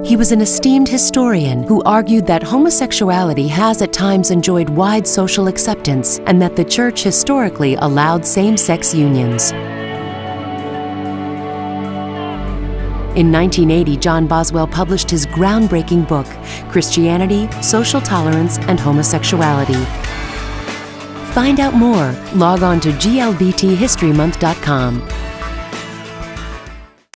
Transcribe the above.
He was an esteemed historian who argued that homosexuality has at times enjoyed wide social acceptance and that the Church historically allowed same-sex unions. In 1980, John Boswell published his groundbreaking book, Christianity, Social Tolerance, and Homosexuality. Find out more. Log on to glbthistorymonth.com.